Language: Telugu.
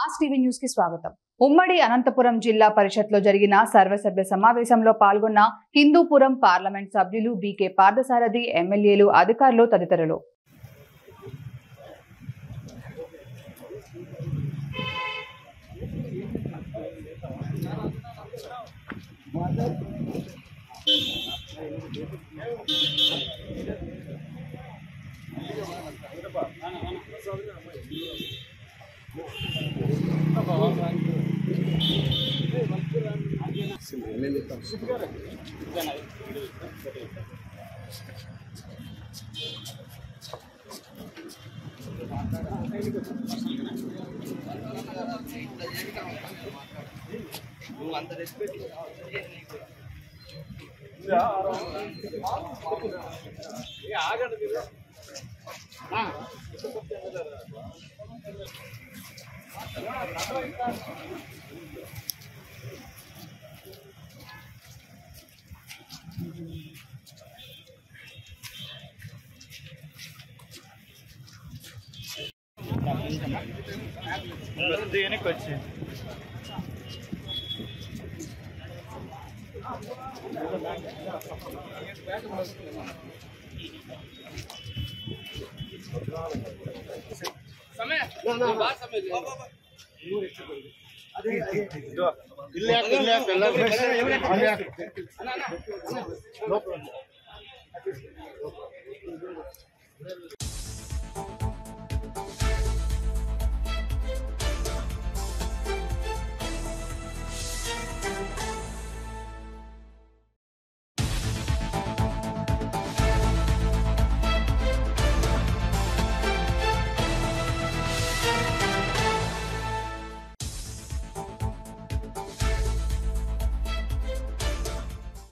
మాస్ టీవీ న్యూస్ కి స్వాగతం. ఉమ్మడి అనంతపురం జిల్లా పరిషత్లో జరిగిన సర్వసభ్య సమావేశంలో పాల్గొన్న హిందూపురం పార్లమెంట్ సభ్యులు బీకే పార్థసారథి, ఎమ్మెల్యేలు, అధికారులు తదితరులు.